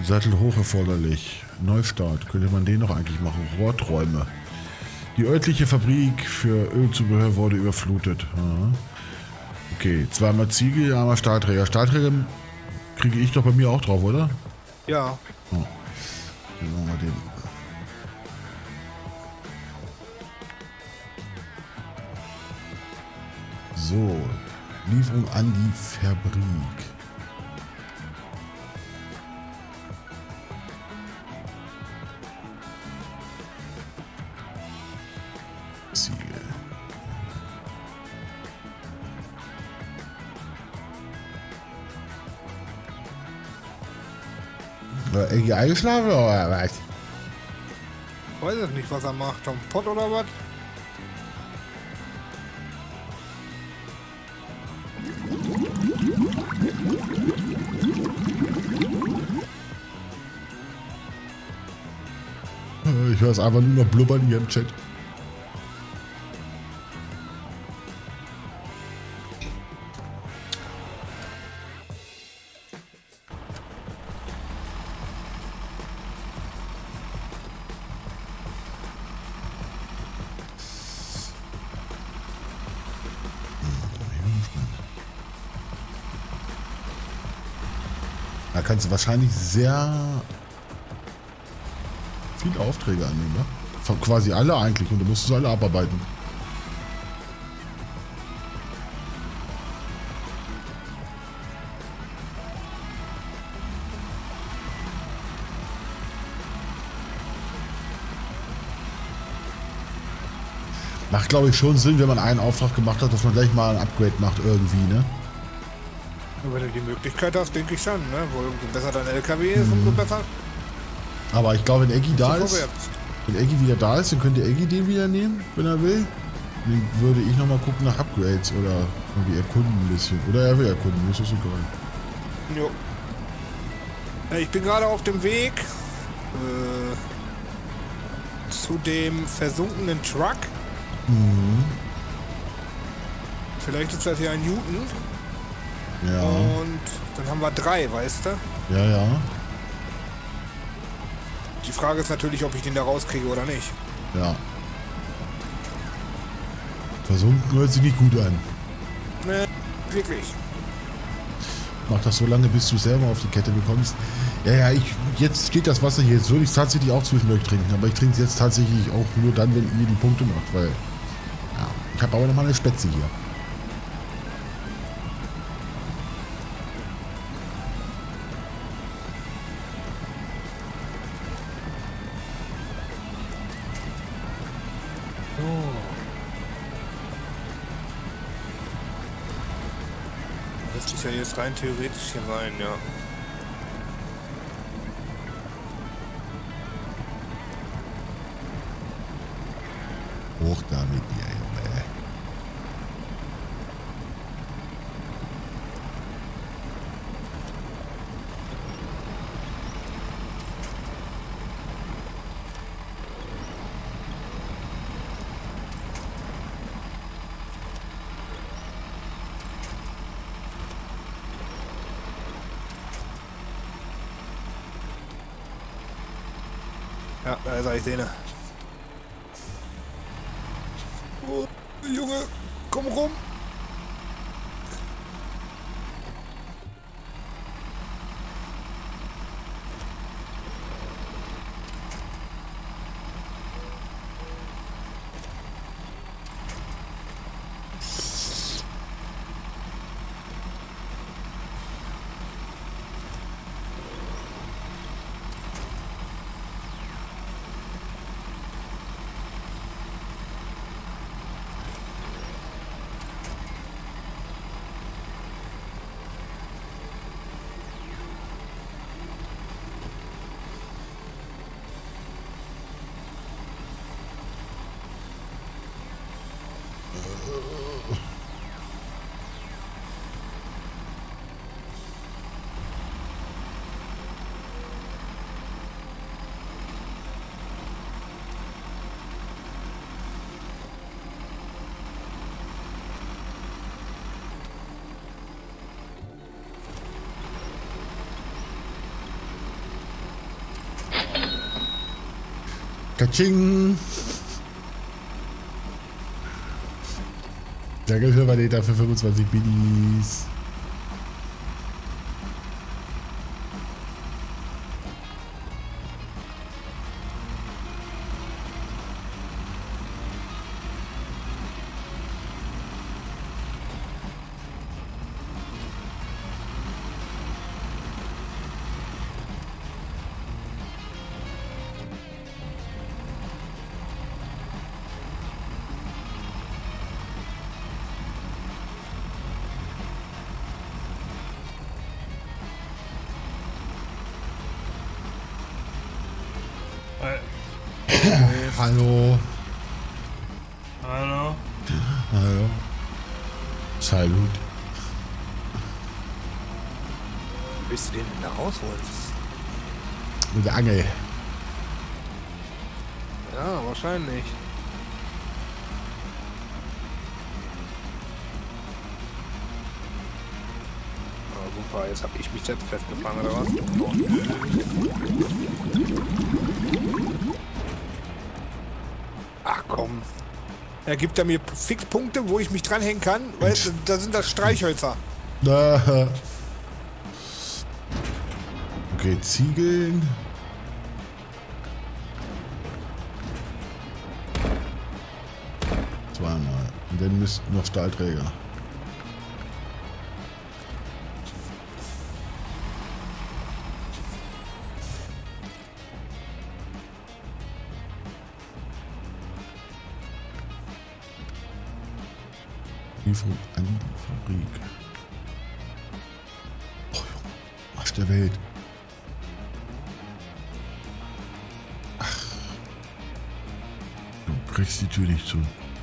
Sattel hoch erforderlich. Neustart. Könnte man den noch eigentlich machen? Rohrträume. Die örtliche Fabrik für Ölzubehör wurde überflutet. Aha. Okay, zweimal Ziegel, einmal Stahlträger. Stahlträger kriege ich doch bei mir auch drauf, oder? Ja. Oh. Dann machen wir den. So, Lieferung an die Fabrik. Ziegel. Irgendwie eingeschlafen oder was? Weiß ich nicht, was er macht. Am Pott oder was? Ich höre es einfach nur noch blubbern hier im Chat. Da kannst du wahrscheinlich sehr viele Aufträge annehmen, ne? Von quasi alle eigentlich und du musst es alle abarbeiten. Macht glaube ich schon Sinn, wenn man einen Auftrag gemacht hat, dass man gleich mal ein Upgrade macht irgendwie, ne? Wenn du die Möglichkeit hast, denke ich schon, ne? Wo umso besser dein LKW ist, umso besser. Aber ich glaube, wenn Eggy da ist, vorwärts. wenn Eggy wieder da ist, dann könnte Eggy den wieder nehmen, wenn er will. Dann würde ich nochmal gucken nach Upgrades oder irgendwie erkunden ein bisschen. Oder er will erkunden, ist das egal. Jo. Ich bin gerade auf dem Weg zu dem versunkenen Truck. Mhm. Vielleicht ist das ja ein Newton. Ja. Und dann haben wir 3, weißt du? Ja, ja. Die Frage ist natürlich, ob ich den da rauskriege oder nicht. Ja. Versunken hört sich nicht gut an. Ne, wirklich. Mach das so lange, bis du selber auf die Kette bekommst. Ja, jetzt steht das Wasser hier. Jetzt würde ich es tatsächlich auch zwischendurch trinken. Aber ich trinke es jetzt tatsächlich auch nur dann, wenn ihr die Punkte macht. Weil, ja, ich habe aber noch mal eine Spätze hier. Müsste ich ja jetzt rein theoretisch hier rein, ja. Hoch damit, ihr Junge. Ja, da ist er, ich sehe ihn. Oh, Junge, komm rum. Tsching. Danke für Valeta für 25 Biddies. Hallo. Hallo. Hallo. Salut. Wie willst du den denn da rausholen? Mit der Angel. Ja, wahrscheinlich. Ah, super, jetzt habe ich mich jetzt festgefangen, oder was? Ach komm. Er gibt er mir Fixpunkte, wo ich mich dranhängen kann, weil da sind das Streichhölzer. Okay, Ziegeln. Zweimal. Und dann müssten noch Stahlträger. Lieferung an die Fabrik. Oh, Arsch der Welt. Ach. Du kriegst die Tür nicht zu.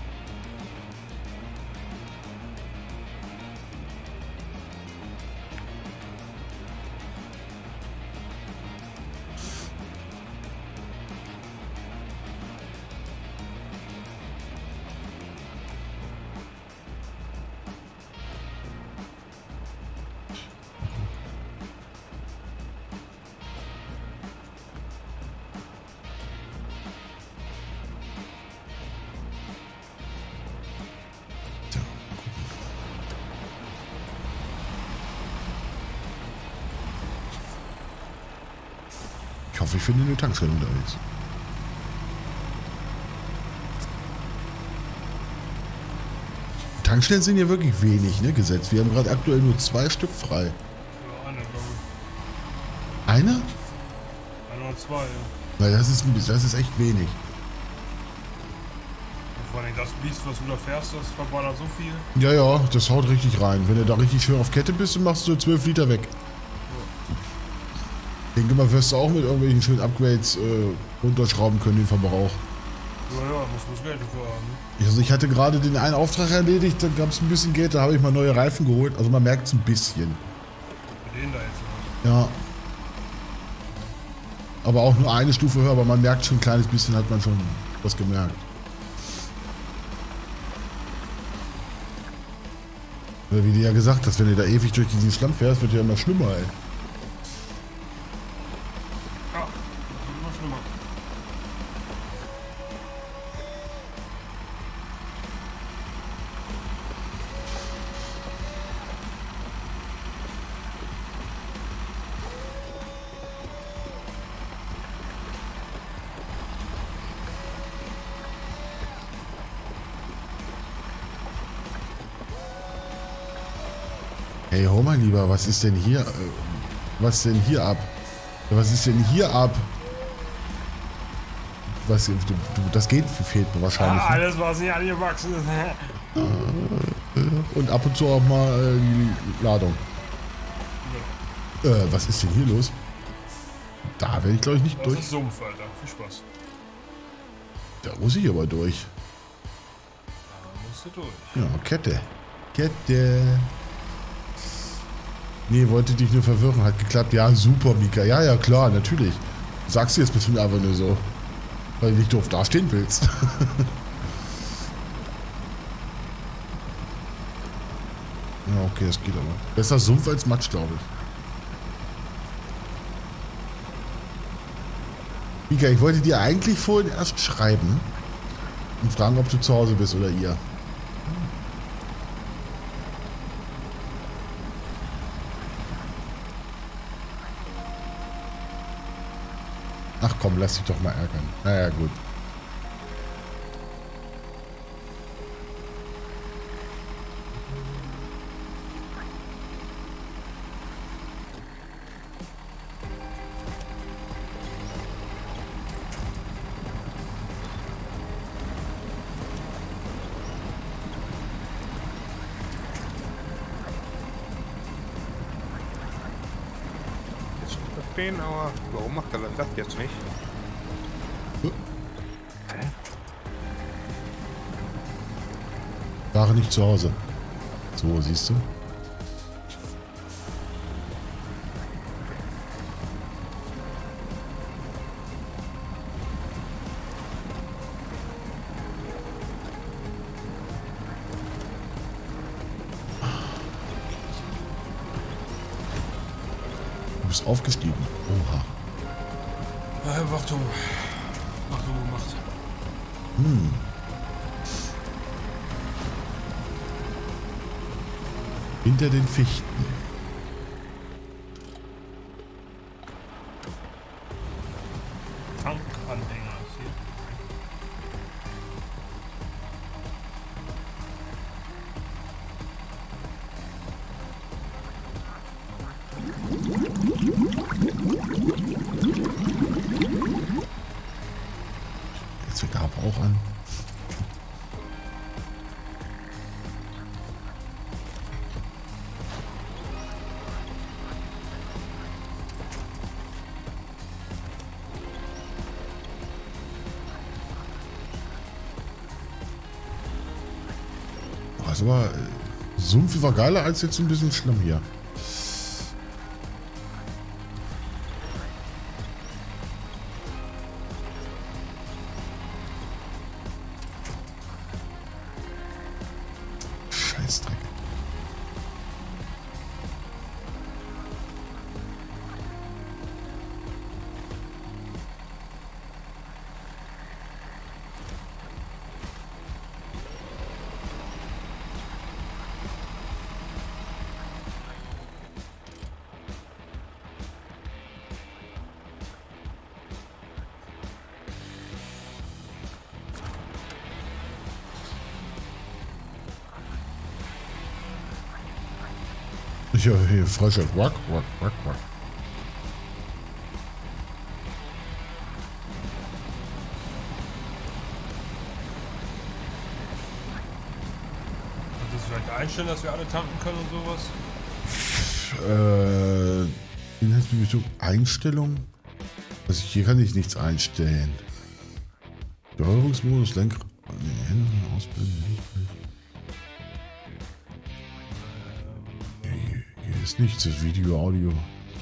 Ich hoffe, ich finde eine Tankstelle unterwegs. Tankstellen sind hier wirklich wenig, ne, gesetzt. Wir haben gerade aktuell nur 2 Stück frei. Ja, eine, glaube ich. Eine? Eine oder zwei, ja. Weil das ist echt wenig. Und vor allem das Biest, was du da fährst, das verballert so viel. Ja, ja, das haut richtig rein. Wenn du da richtig schön auf Kette bist, dann machst du 12 Liter weg. Ich denke mal, wirst du auch mit irgendwelchen schönen Upgrades runterschrauben können, den Verbrauch. Ja, muss Geld dafür haben. Ne? Also ich hatte gerade den einen Auftrag erledigt, da gab es ein bisschen Geld, da habe ich mal neue Reifen geholt. Also man merkt es ein bisschen. Bei denen da jetzt oder? Ja. Aber auch nur eine Stufe höher, aber man merkt schon ein kleines bisschen, hat man schon was gemerkt. Oder wie du ja gesagt hast, wenn du da ewig durch diesen Schlamm fährst, wird ja immer schlimmer, ey. Ja, das wird immer schlimmer. Hey, hör mal lieber, was ist denn hier? Was denn hier ab? Was ist denn hier ab? Was, das geht fehlt mir wahrscheinlich. Ah, alles, was nicht angewachsen ist. Und ab und zu auch mal die Ladung. Was ist denn hier los? Da werde ich glaube ich nicht Das durch. ist Sumpf, Alter. Viel Spaß. Da muss ich aber durch. Da musst du durch. Ja, Kette. Kette. Nee, wollte dich nur verwirren. Hat geklappt. Ja, super, Mika. Ja, ja, klar, natürlich. Sagst du jetzt bestimmt einfach nur so. Weil du nicht doof dastehen willst. Ja, okay, das geht aber. Besser Sumpf als Matsch, glaube ich. Mika, ich wollte dir eigentlich vorhin erst schreiben und fragen, ob du zu Hause bist oder ihr. Ach komm, lass dich doch mal ärgern. Naja, gut. Stehen, aber warum macht er das jetzt nicht? War nicht zu Hause. So, siehst du? Du bist aufgestiegen. Oha. Wachturm. Wachturm gemacht. Hinter den Fichten. Tankanhänger ist hier. Jetzt fängt der Hab auch an. Das war Sumpf war geiler als jetzt ein bisschen Schlamm hier. Scheißdreck. Ich höre hier Frösche. Quack, quack, quack, quack. Kannst du vielleicht einstellen, dass wir alle tanken können und sowas? Inhaltsbewertung, Einstellung? Also hier kann ich nichts einstellen. Steuerungsmodus, Lenkrad, Hände, Ausbildung, hier ist nichts, das Video, Audio.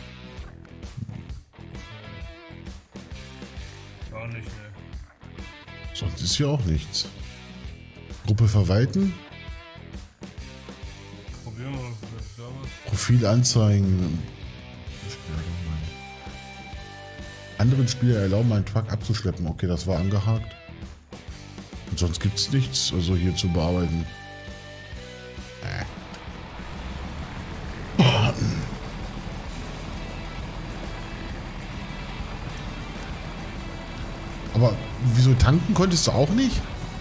Gar nicht, ne. Sonst ist hier auch nichts. Gruppe verwalten, Probieren wir vielleicht damals. Profil anzeigen. Anderen Spieler erlauben, einen Truck abzuschleppen. Okay, das war angehakt. Und sonst gibt es nichts, also hier zu bearbeiten. Aber wieso tanken konntest du auch nicht?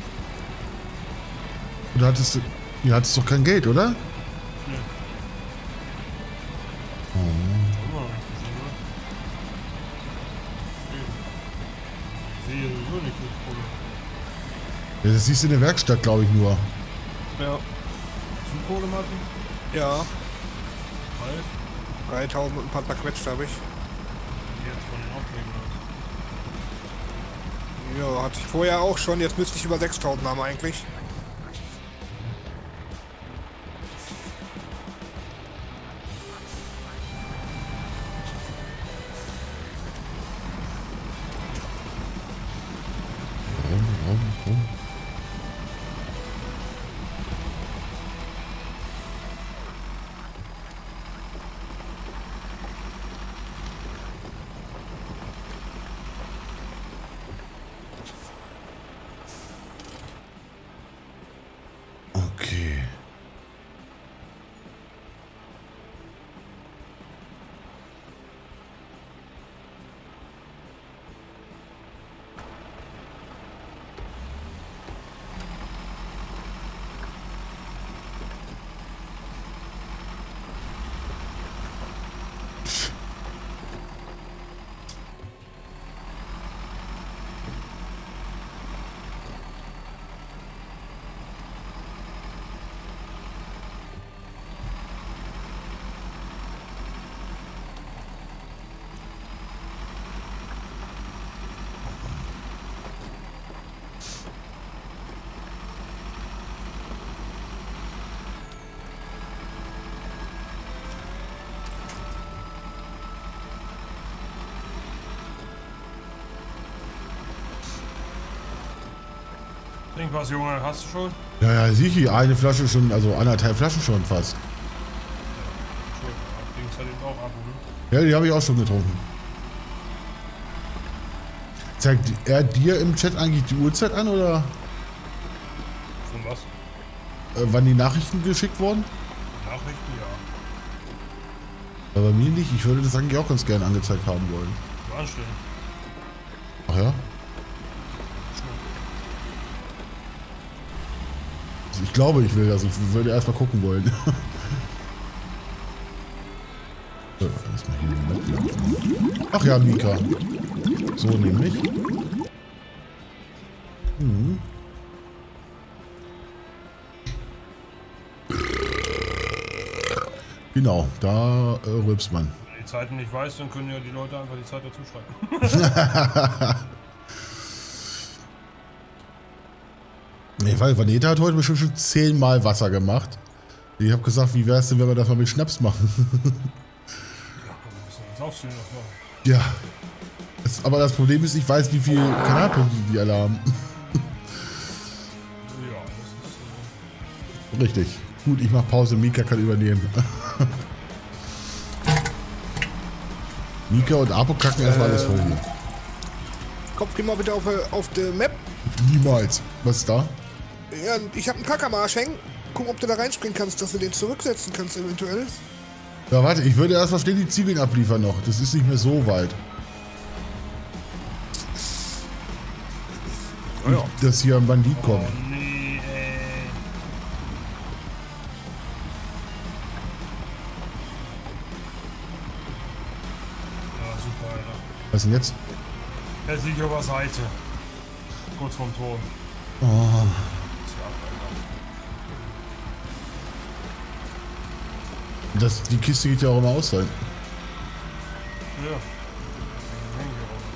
Oder hattest du... Ihr hattest doch kein Geld, oder? Ne. Oh. Immer noch nicht gesehen, oder? Ich sehe sowieso nicht das Problem. Ja, das siehst du in der Werkstatt, glaube ich, nur. Ja. Zukohle, Martin? Ja. Halt. 3000 und ein paar zerquetscht habe ich. Jetzt von den Aufträgen aus. Ja, hatte ich vorher auch schon. Jetzt müsste ich über 6000 haben eigentlich. Rum. Trink was, Junge, hast du schon? Ja, sicher, eine Flasche schon, also 1,5 Flaschen schon fast. Schon. Dings hat eben auch Akku, ne? Ja, die habe ich auch schon getrunken. Zeigt er dir im Chat eigentlich die Uhrzeit an oder Von was? wann die Nachrichten geschickt wurden? Nachrichten, ja. Aber bei mir nicht. Ich würde das eigentlich auch ganz gerne angezeigt haben wollen. So anstellen. Ach ja? Also ich glaube, ich will das. Ich würde erst mal gucken wollen. So, erstmal hier den Map. Ach ja, Mika. So nämlich. Mhm. Genau, da rülpst man. Wenn du die Zeiten nicht weißt, dann können ja die Leute einfach die Zeit dazu schreiben. Nee, weil Vaneta hat heute bestimmt schon 10-mal Wasser gemacht. Ich habe gesagt, wie wär's denn, wenn wir das mal mit Schnaps machen? Ja, wir müssen uns aufziehen lassen. Ja. Aber das Problem ist, ich weiß, wie viele Kanalpunkte die alle haben. Ja, das ist. Richtig. Gut, ich mache Pause, Mika kann übernehmen. Mika und Apo kacken erstmal alles voll hier. Kopf, geh mal bitte auf die Map. Niemals. Was ist da? Ja, ich hab einen Kack am Arsch hängen. Guck, ob du da reinspringen kannst, dass du den zurücksetzen kannst eventuell. Ja, warte, ich würde erst mal schnell die Ziegeln abliefern noch. Das ist nicht mehr so weit. Oh ja. Nicht, dass hier ein Bandit kommt. Oh nee, ey. Ja, super, Alter. Was denn jetzt? Jetzt liegt auf der Seite. Kurz vorm Tor. Oh. Die Kiste geht ja auch immer aus sein. Ja. Dann hängen wir raus,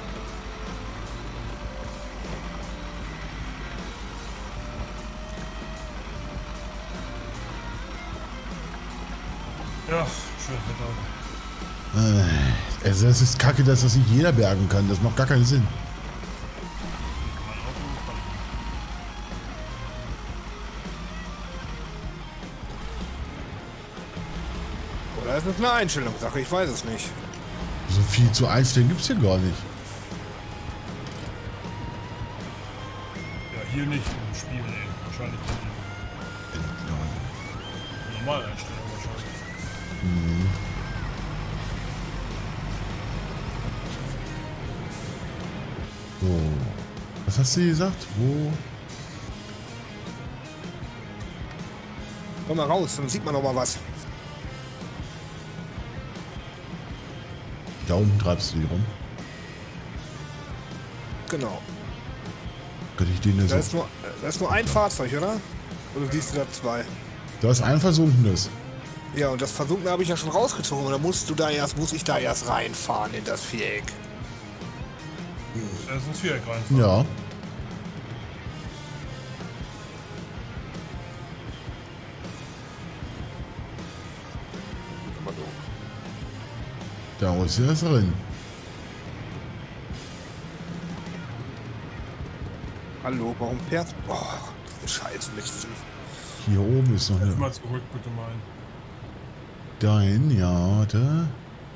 Alter. Ja, schön Wetter. Also das ist kacke, dass das nicht jeder bergen kann. Das macht gar keinen Sinn. Mein Auto kann. Oder ist es eine Einstellungssache? Ich weiß es nicht. So viel zu einstellen gibt es hier gar nicht. Ja, hier nicht im Spiel, ey. Wahrscheinlich die Normaleinstellung wahrscheinlich. So. Was hast du gesagt? Wo? Komm mal raus, dann sieht man noch mal was. Da unten treibst du die rum. Genau. Könnte ich den Da so. ist nur ein Fahrzeug, oder? Oder siehst du da zwei? Da ist ein versunkenes. Ja, und das Versunkene habe ich ja schon rausgezogen. Oder muss ich da erst reinfahren in das Viereck? Da ist ein Viereck reinfahren. Ja. Da ist er drin. Hallo, warum fährst du? Oh, diese Scheiße mit diesem. Hier oben ist noch eine. Mal zurück, bitte mein. Dein, ja, warte.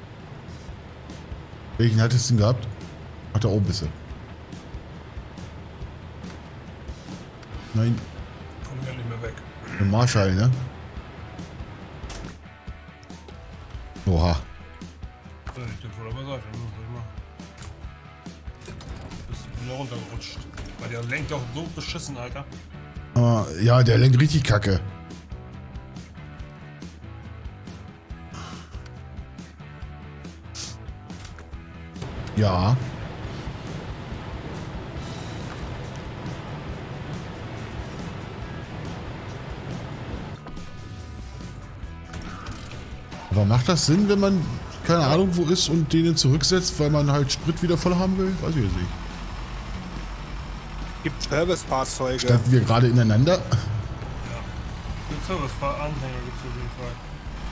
Welchen hattest du denn gehabt? Ach, da oben bist du. Nein, Komm ja nicht mehr weg. ein Marschall, ne? Oha. Da liegt der voll auf der Seite. Muss ich machen. Bist du wieder runtergerutscht. Weil der lenkt auch so beschissen, Alter. Ah, ja, der lenkt richtig kacke. Ja. Aber macht das Sinn, wenn man keine Ahnung wo ist und den zurücksetzt, weil man halt Sprit wieder voll haben will? Weiß ich jetzt nicht. Gibt Servicefahrzeuge. Standen wir gerade ineinander? Ja. Den Service-Anhänger gibt es auf jeden Fall.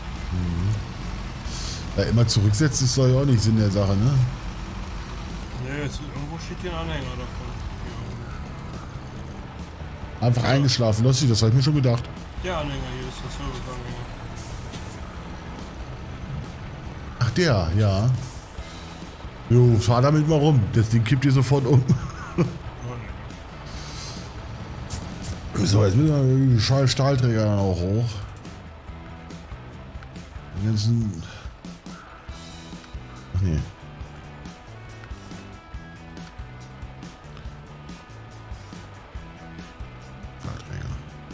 Ja, immer zurücksetzen ist doch ja auch nicht Sinn der Sache, ne? Nee, jetzt, irgendwo steht hier ein Anhänger davon. Einfach eingeschlafen. Lustig, das habe ich mir schon gedacht. Der Anhänger hier ist das Serviceanhänger. Ach, der, ja. Jo, fahr damit mal rum. Das Ding kippt dir sofort um. So, jetzt müssen wir die scheiß Stahlträger dann auch hoch. Die ganzen... Ach nee. Stahlträger.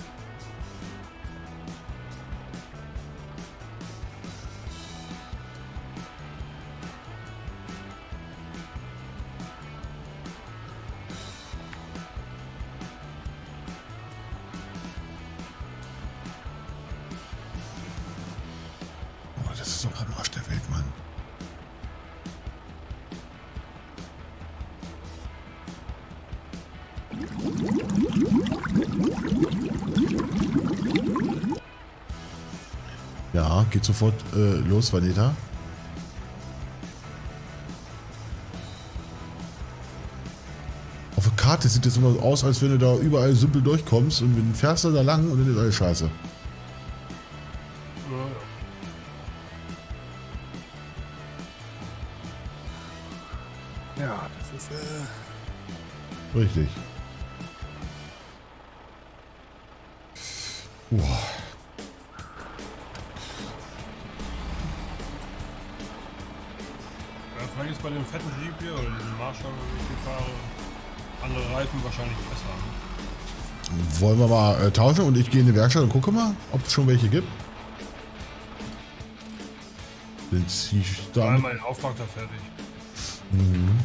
Das ist doch am Arsch der Welt, Mann. Ja, geht sofort los, Vanita. Auf der Karte sieht es immer aus, als wenn du da überall simpel durchkommst und dann fährst du da lang und dann ist alles scheiße. Ja, das ist, Richtig. Boah. Ja, vielleicht ist bei dem fetten Jeep hier oder diesem Marshall, wo ich hier fahre, andere Reifen wahrscheinlich besser. Ne? Wollen wir mal tauschen und ich gehe in die Werkstatt und gucke mal, ob es schon welche gibt? Dann zieh ich da. Einmal den Auftrag da fertig. Mhm.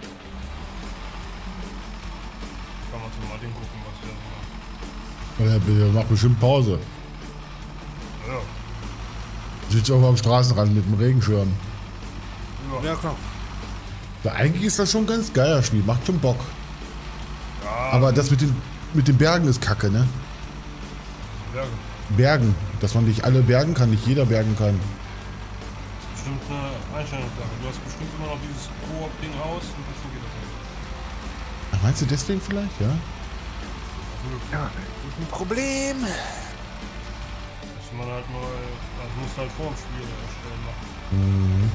Kann man zum Martin gucken, was der so macht. Der macht bestimmt Pause. Ja, Sitzt irgendwo am Straßenrand mit dem Regenschirm. ja klar. Ja, eigentlich ist das schon ein ganz geiler Spiel, macht schon Bock. Ja, Aber das mit den Bergen ist kacke, ne? Berge. Bergen, dass man nicht alle bergen kann, nicht jeder bergen kann. Das ist bestimmt eine Einstellungssache. Du hast bestimmt immer noch dieses Koop-Ding aus und deswegen geht das nicht. Ach, meinst du deswegen vielleicht, ja? Ja, das ist ein Problem. Muss man halt mal, das muss halt vor dem Spiel erstellen machen. Mhm.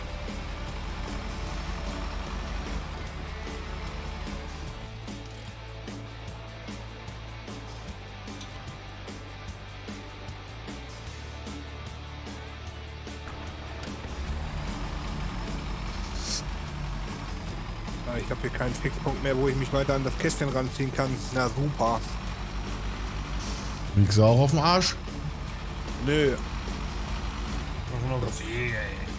Ja, ich habe hier keinen Fixpunkt mehr, wo ich mich weiter an das Kästchen ranziehen kann. Na super. Liegst du auch auf dem Arsch? Nö. Mach noch was. Ey.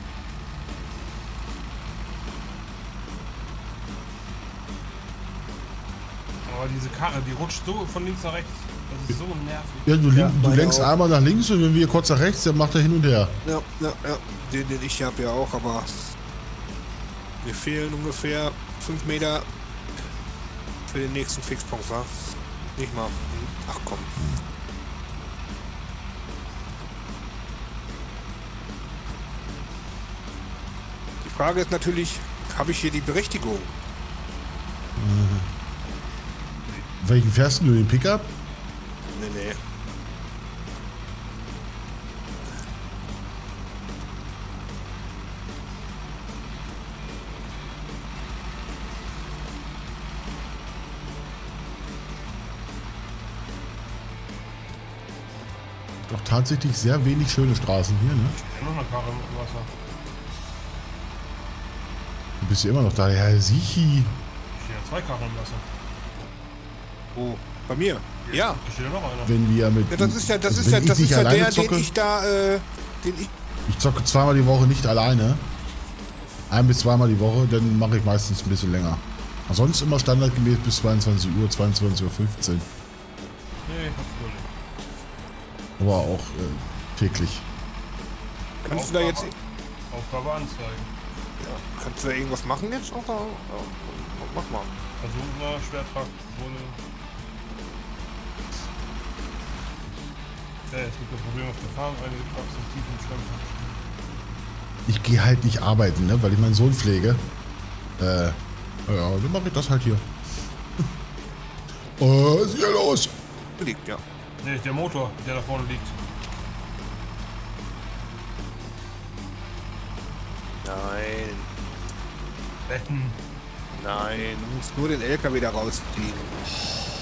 Aber diese Karre, die rutscht so von links nach rechts. Das ist so nervig. Ja, du meine lenkst auch. einmal nach links und wenn wir kurz nach rechts, dann macht er hin und her. Ja. Den ich habe ja auch, aber mir fehlen ungefähr 5 Meter für den nächsten Fixpunkt, wa? Nicht mal. Ach komm. Die Frage ist natürlich, habe ich hier die Berechtigung? Welchen fährst du, den Pickup? Nee. Doch tatsächlich sehr wenig schöne Straßen hier, ne? Noch eine Karre im Wasser. Du bist ja immer noch da, Herr Sichi. Ich stehe ja 2 Karren im Wasser. Oh, bei mir? Ja. Da steht ja noch einer. Wenn wir mit. Ja, das ist ja, das also ist wenn ja, ich das nicht ist ja alleine der, zocke, den ich da, den ich. Ich zocke zweimal die Woche nicht alleine. 1 bis 2 Mal die Woche, dann mache ich meistens ein bisschen länger. Ansonsten immer standardgemäß bis 22 Uhr, 22:15 Uhr. Nee, ich hab's wohl nicht. Aber auch täglich. Kannst du da jetzt, Aufgabe anzeigen. ja, kannst du da irgendwas machen jetzt? Oder? Mach mal. Versuchen Schwertrag ohne. Ja, es gibt ein Problem auf der Farm, einige Trucks sind tief im Schlamm. Ich gehe halt nicht arbeiten, ne, weil ich meinen Sohn pflege. Ja, dann mache ich das halt hier. Was ist hier los? liegt, ja. Nee, der Motor, der da vorne liegt. Nein, Betten. nein, du musst nur den LKW da rausziehen.